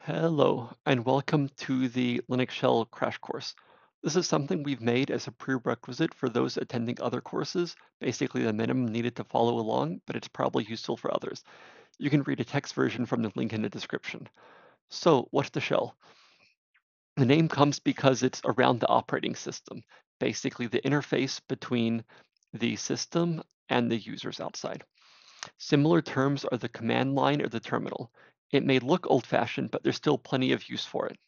Hello, and welcome to the Linux Shell crash course. This is something we've made as a prerequisite for those attending other courses, basically the minimum needed to follow along, but it's probably useful for others. You can read a text version from the link in the description. So, what's the shell? The name comes because it's around the operating system, basically the interface between the system and the users outside. Similar terms are the command line or the terminal. It may look old-fashioned, but there's still plenty of use for it.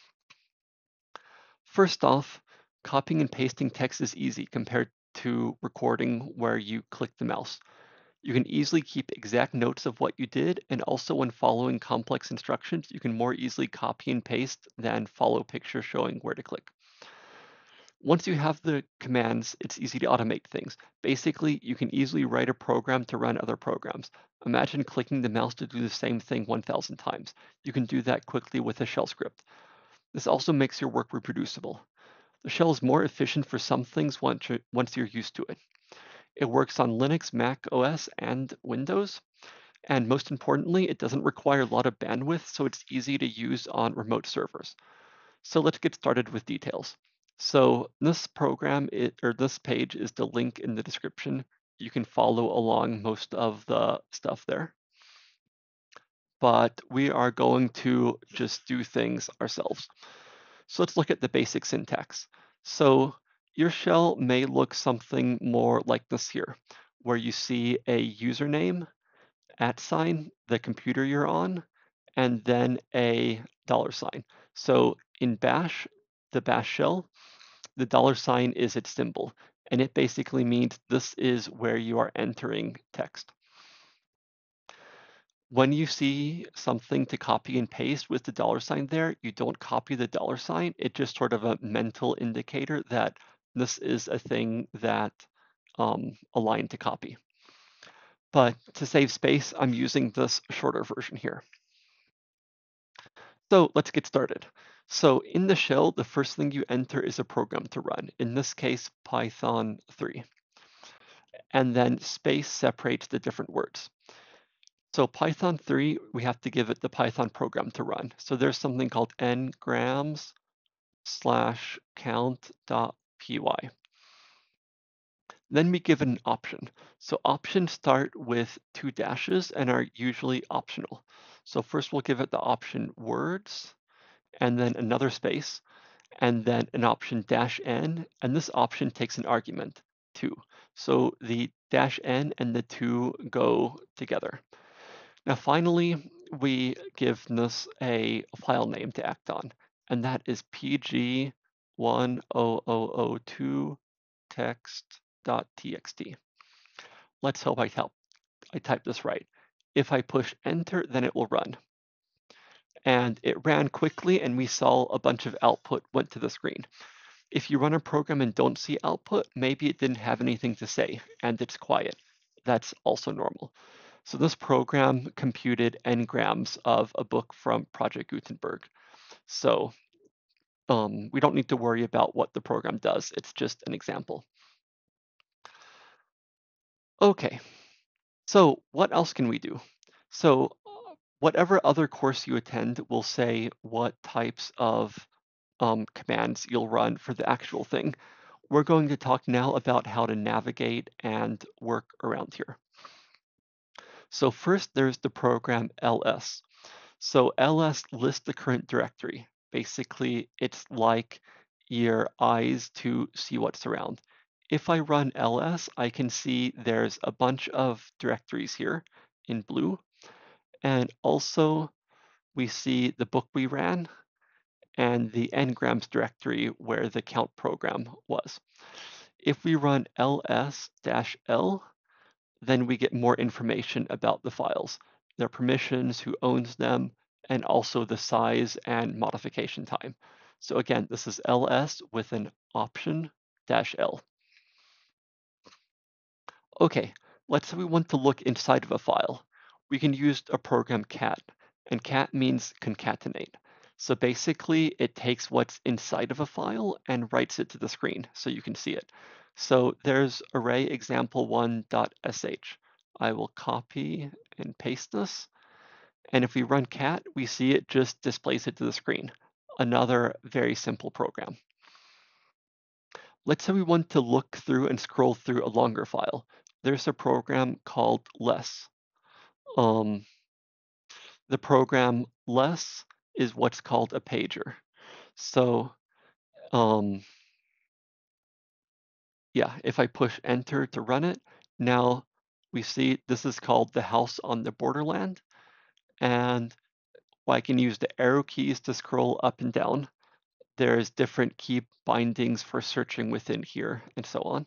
First off, copying and pasting text is easy compared to recording where you click the mouse. You can easily keep exact notes of what you did, and also when following complex instructions, you can more easily copy and paste than follow pictures showing where to click. Once you have the commands, it's easy to automate things. Basically, you can easily write a program to run other programs. Imagine clicking the mouse to do the same thing 1,000 times. You can do that quickly with a shell script. This also makes your work reproducible. The shell is more efficient for some things once you're used to it. It works on Linux, Mac OS, and Windows. And most importantly, it doesn't require a lot of bandwidth, so it's easy to use on remote servers. So let's get started with details. So this this page is the link in the description. You can follow along most of the stuff there. But we are going to just do things ourselves. So let's look at the basic syntax. So your shell may look something more like this here, where you see a username, @, the computer you're on, and then a $sign. So in Bash, the Bash shell, the $sign is its symbol, and it basically means this is where you are entering text. When you see something to copy and paste with the $sign there, you don't copy the $sign. It's just sort of a mental indicator that this is a thing that a line to copy. But to save space, I'm using this shorter version here. So let's get started. So in the shell, the first thing you enter is a program to run, in this case, Python 3. And then space separates the different words. So Python 3, we have to give it the Python program to run. So there's something called ngrams / count.py. Then we give it an option. So options start with 2 dashes and are usually optional. So first we'll give it the option words, and then another space, and then an option -n, and this option takes an argument, 2. So the -n and the 2 go together. Now finally, we give this a file name to act on, and that is pg1002 text.txt. Let's hope I type this right. If I push enter, then it will run. And it ran quickly, and we saw a bunch of output went to the screen. If you run a program and don't see output, maybe it didn't have anything to say and it's quiet. That's also normal. So this program computed ngrams of a book from Project Gutenberg. So we don't need to worry about what the program does. It's just an example. Okay, so what else can we do? So whatever other course you attend will say what types of commands you'll run for the actual thing. We're going to talk now about how to navigate and work around here. So first, there's the program ls. So ls lists the current directory. Basically, it's like your eyes to see what's around. If I run ls, I can see there's a bunch of directories here in blue. And also, we see the book we ran and the ngrams directory where the count program was. If we run ls-l, then we get more information about the files, their permissions, who owns them, and also the size and modification time. So again, this is ls with an option -l. Okay, let's say we want to look inside of a file. We can use a program cat, and cat means concatenate. So basically, it takes what's inside of a file and writes it to the screen so you can see it. So there's array example1.sh. I will copy and paste this, And if we run cat, we see it just displays it to the screen. Another very simple program. Let's say we want to look through and scroll through a longer file. There's a program called less. The program less is what's called a pager. So yeah, if I push enter to run it, now we see this is called the house on the borderland. And I can use the arrow keys to scroll up and down. There's different key bindings for searching within here and so on,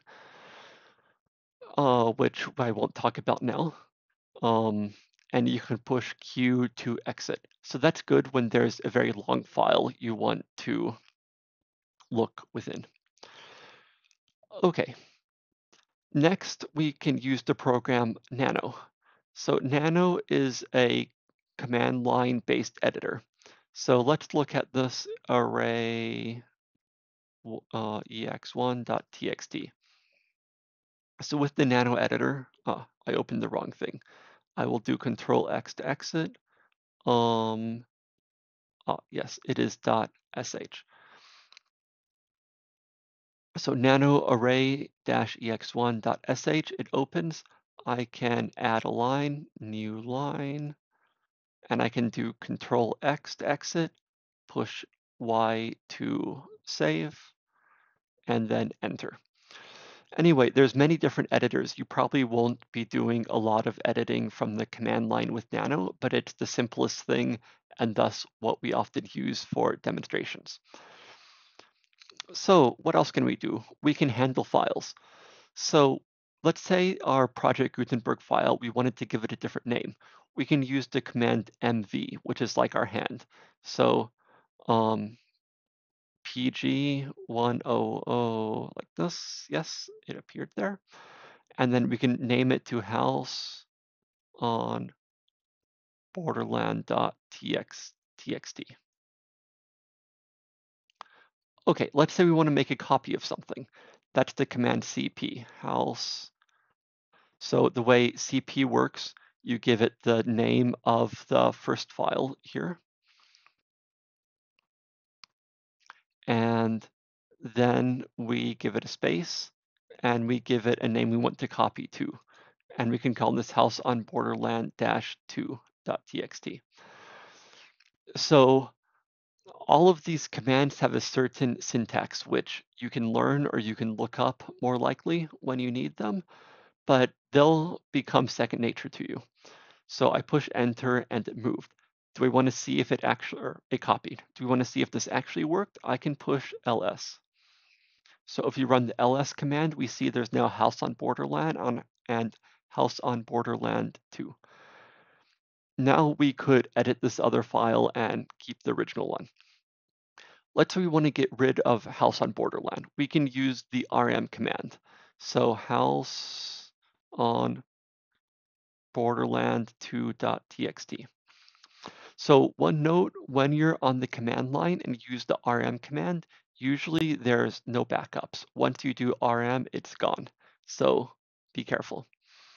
which I won't talk about now. And you can push Q to exit. So that's good when there's a very long file you want to look within. Okay, next we can use the program Nano. So Nano is a command line based editor. So let's look at this array ex1.txt. So with the Nano editor, I opened the wrong thing. I will do Control X to exit. Yes, it is .sh. So nano array-ex1.sh, it opens. I can add a line, new line, and I can do Control X to exit, push Y to save, and then enter. Anyway, there's many different editors. You probably won't be doing a lot of editing from the command line with Nano, but it's the simplest thing and thus what we often use for demonstrations. So what else can we do? We can handle files. So let's say our Project Gutenberg file, we wanted to give it a different name. We can use the command mv, which is like our hand. So pg100 like this. Yes, it appeared there. And then we can name it to house on borderland.txt. Okay, let's say we want to make a copy of something. That's the command cp, house. So the way cp works, you give it the name of the first file here, and then we give it a space, and we give it a name we want to copy to. And we can call this house on borderland-2.txt. So all of these commands have a certain syntax, which you can learn or you can look up more likely when you need them, but they'll become second nature to you. So I push enter and it moved. Do we want to see if it actually, or it copied? Do we want to see if this actually worked? I can push ls. So if you run the ls command, we see there's now house on borderland and house on borderland 2. Now we could edit this other file and keep the original one. Let's say we want to get rid of house on borderland. We can use the rm command. So house on borderland2.txt. So one note, when you're on the command line and use the rm command, usually there's no backups. Once you do rm, it's gone. So be careful.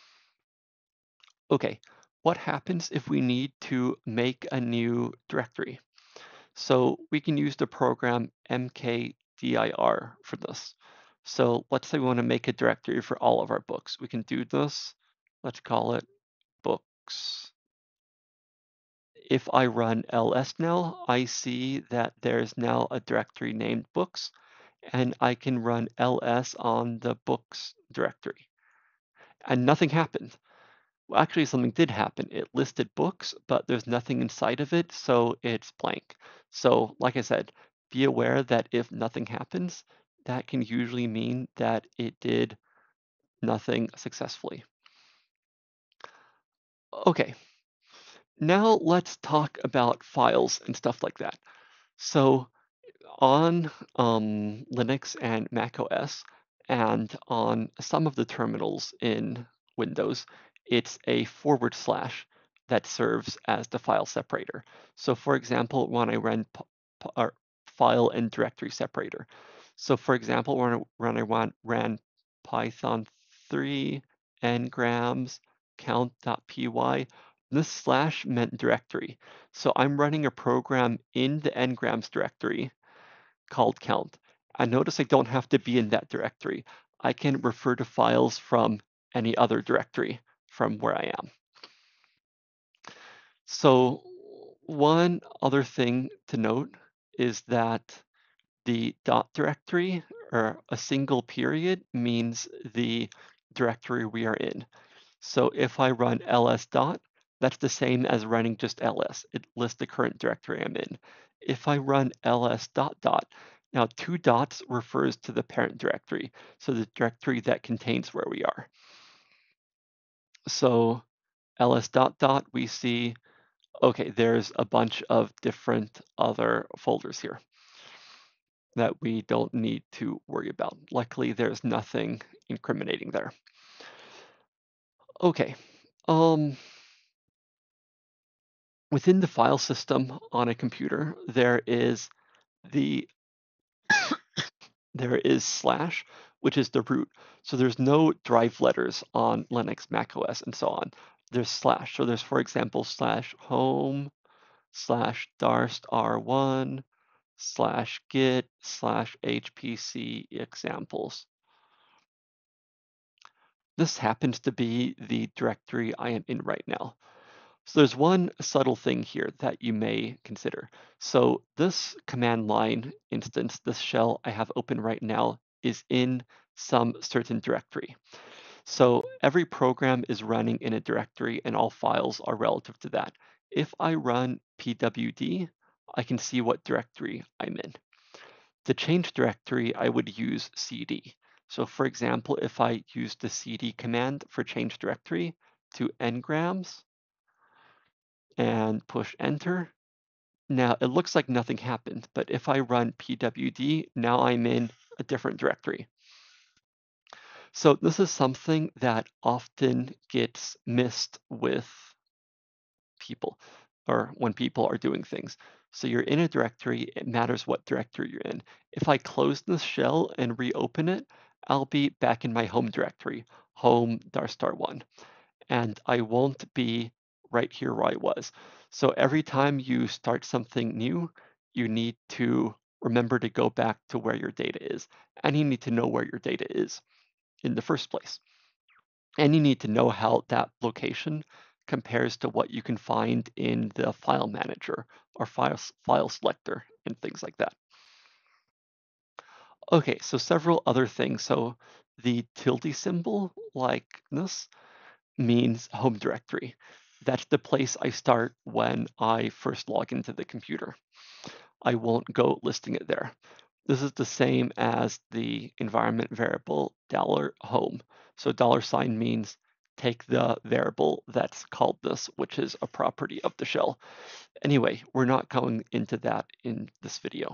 Okay, what happens if we need to make a new directory? So we can use the program mkdir for this. So let's say we want to make a directory for all of our books. We can do this. Let's call it books. If I run ls now, I see that there's now a directory named books, and I can run ls on the books directory. And nothing happened. Well, actually, something did happen. It listed books, but there's nothing inside of it, so it's blank. So like I said, be aware that if nothing happens, that can usually mean that it did nothing successfully. Okay, now let's talk about files and stuff like that. So on Linux and Mac OS, and on some of the terminals in Windows, it's a / that serves as the file separator. So for example, when I ran file and directory separator. So for example, when I ran Python 3 ngrams count.py, This slash meant directory. So I'm running a program in the ngrams directory called count. And notice I don't have to be in that directory. I can refer to files from any other directory from where I am. So one other thing to note is that the dot directory or a single period means the directory we are in. So if I run ls dot, that's the same as running just ls. It lists the current directory I'm in. If I run ls dot dot, now two dots refers to the parent directory, so the directory that contains where we are. So ls dot dot, we see, okay, there's a bunch of different other folders here that we don't need to worry about. Luckily, there's nothing incriminating there. Okay. Within the file system on a computer, there is slash, which is the root. So there's no drive letters on Linux, Mac OS, and so on. There's slash. So there's, for example, slash home, slash darst r1, slash git, slash hpc examples. This happens to be the directory I am in right now. So there's one subtle thing here that you may consider. So this command line instance, this shell I have open right now, is in some certain directory. So every program is running in a directory and all files are relative to that. If I run pwd, I can see what directory I'm in. To change directory, I would use cd. So for example, if I use the cd command for change directory to ngrams, and push enter. Now it looks like nothing happened, but if I run pwd, now I'm in a different directory. So this is something that often gets missed with people or when people are doing things. So you're in a directory, it matters what directory you're in. If I close this shell and reopen it, I'll be back in my home directory, home *1. And I won't be right here where I was. So every time you start something new, you need to remember to go back to where your data is. And you need to know where your data is in the first place. And you need to know how that location compares to what you can find in the file manager or file selector and things like that. Okay, so several other things. So the tilde symbol like this means home directory. That's the place I start when I first log into the computer. I won't go listing it there. This is the same as the environment variable $home. So $sign means take the variable that's called this, which is a property of the shell. Anyway, we're not going into that in this video.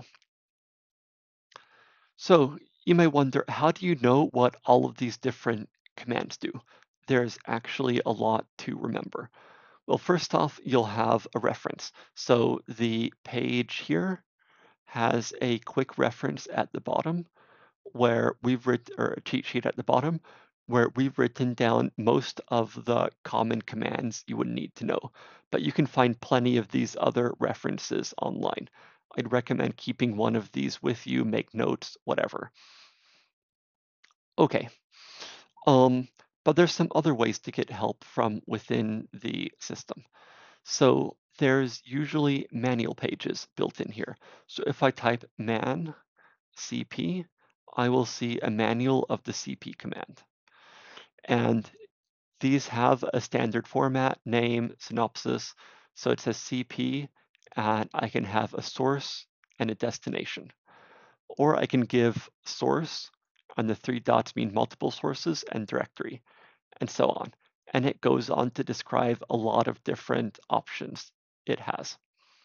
So you may wonder, how do you know what all of these different commands do? There's actually a lot to remember. Well, first off, you'll have a reference. So the page here has a quick reference at the bottom where we've written, or a cheat sheet at the bottom, where we've written down most of the common commands you would need to know. But you can find plenty of these other references online. I'd recommend keeping one of these with you, make notes, whatever. Okay. But there's some other ways to get help from within the system. So there's usually manual pages built in here. So if I type man cp, I will see a manual of the cp command. And these have a standard format, name, synopsis. So it says cp, and I can have a source and a destination. Or I can give source, and the three dots mean multiple sources, and directory, and so on. And it goes on to describe a lot of different options it has.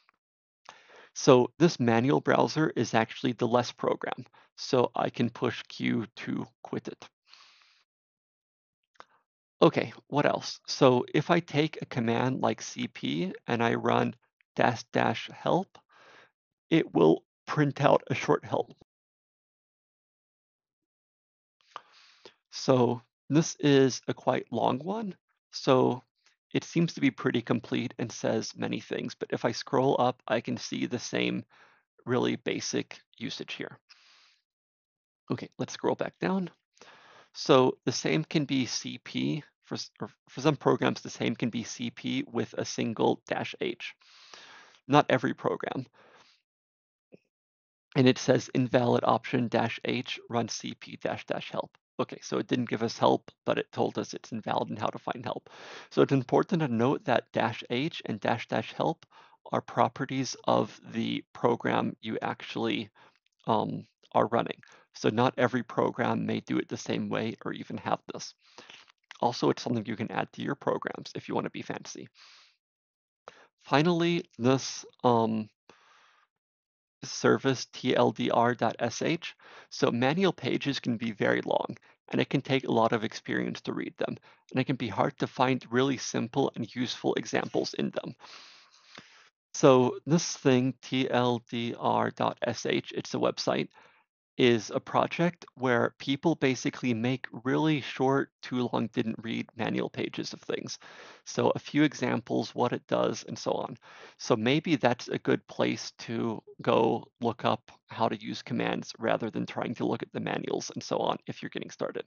So this manual browser is actually the less program. So I can push Q to quit it. Okay, what else? So if I take a command like cp and I run --help, it will print out a short help. So this is a quite long one. So It seems to be pretty complete and says many things, but if I scroll up, I can see the same really basic usage here. Okay, let's scroll back down. So the same can be CP, for some programs, the same can be CP with a single -H. Not every program. And it says invalid option -H run CP -help. Okay, so it didn't give us help, but it told us it's invalid and how to find help. So it's important to note that -H and -help are properties of the program you actually are running. So not every program may do it the same way or even have this. Also, it's something you can add to your programs if you want to be fancy. Finally, this service tldr.sh. So manual pages can be very long, and it can take a lot of experience to read them, and it can be hard to find really simple and useful examples in them. So this thing, tldr.sh, it's a website, is a project where people basically make really short, too long, didn't read manual pages of things. So a few examples, what it does, and so on. So maybe that's a good place to go look up how to use commands rather than trying to look at the manuals and so on if you're getting started.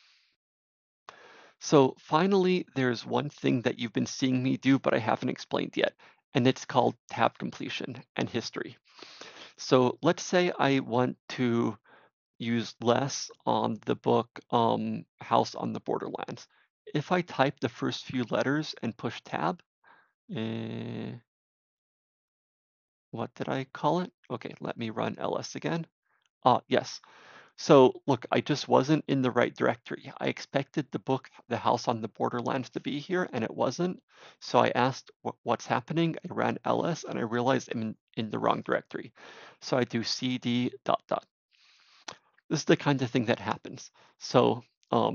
So finally, there's one thing that you've been seeing me do, but I haven't explained yet, and it's called tab completion and history. So let's say I want to use less on the book House on the Borderlands. If I type the first few letters and push tab, eh, what did I call it? Okay, let me run ls again. Yes. So look, I just wasn't in the right directory. I expected the book, The House on the Borderlands, to be here, and it wasn't. So I asked what's happening. I ran ls, and I realized I'm in the wrong directory. So I do cd dot dot. This is the kind of thing that happens. So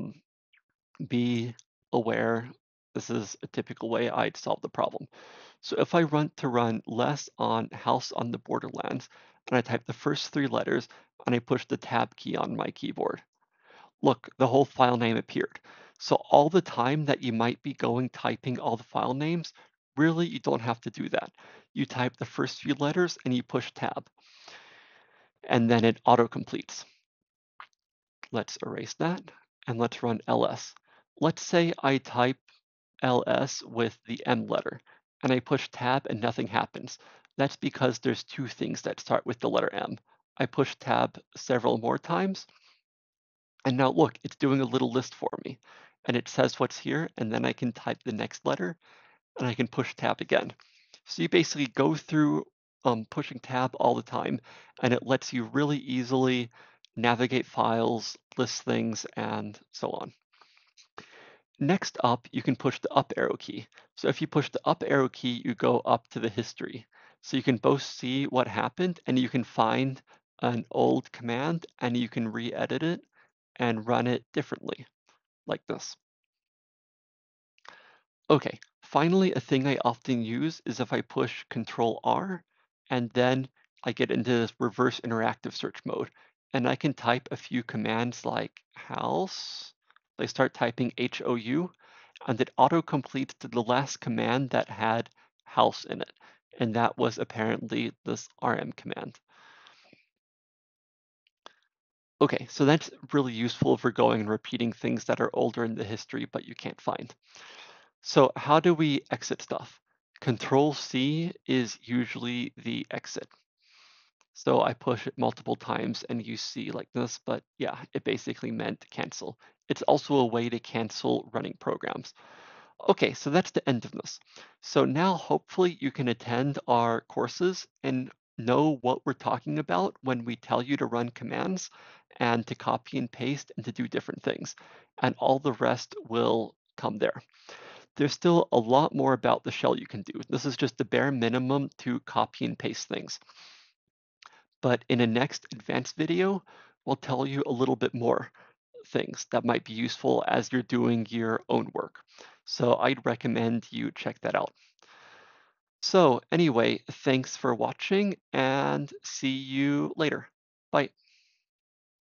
be aware this is a typical way I'd solve the problem. So if I want to run less on House on the Borderlands, and I type the first three letters, and I push the tab key on my keyboard, look, the whole file name appeared. So all the time that you might be going typing all the file names, really you don't have to do that. You type the first few letters and you push tab, and then it auto-completes. Let's erase that, and let's run ls. Let's say I type ls with the M letter, and I push tab and nothing happens. That's because there's two things that start with the letter M. I push tab several more times, and now look, it's doing a little list for me. And it says what's here, and then I can type the next letter, and I can push tab again. So you basically go through pushing tab all the time, and it lets you really easily navigate files, list things, and so on. Next up, you can push the up arrow key. So if you push the up arrow key, you go up to the history. So you can both see what happened, and you can find an old command, and you can re-edit it and run it differently, like this. Okay, finally, a thing I often use is if I push Control R, and then I get into this reverse interactive search mode, and I can type a few commands like house. I start typing HOU, and it auto-completes to the last command that had house in it, and that was apparently this RM command. Okay, so that's really useful for going and repeating things that are older in the history but you can't find. So how do we exit stuff? Control C is usually the exit. So I push it multiple times and you see like this, but yeah, it basically meant cancel. It's also a way to cancel running programs. Okay, so that's the end of this. So now hopefully you can attend our courses and know what we're talking about when we tell you to run commands and to copy and paste and to do different things. And all the rest will come there. There's still a lot more about the shell you can do. This is just the bare minimum to copy and paste things. But in a next advanced video, we'll tell you a little bit more things that might be useful as you're doing your own work. So I'd recommend you check that out. So anyway, thanks for watching and see you later. Bye.